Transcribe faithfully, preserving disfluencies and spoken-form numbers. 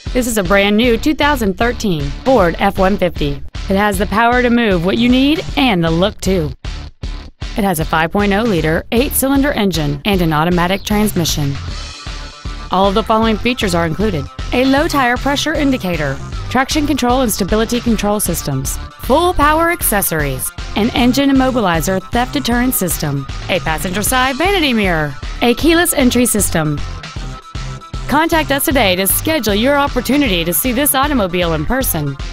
This is a brand new two thousand thirteen Ford F one fifty. It has the power to move what you need and the look too. It has a five point oh liter eight-cylinder engine and an automatic transmission. All of the following features are included: a low tire pressure indicator, traction control and stability control systems, full power accessories, an engine immobilizer theft deterrent system, a passenger side vanity mirror, a keyless entry system. Contact us today to schedule your opportunity to see this automobile in person.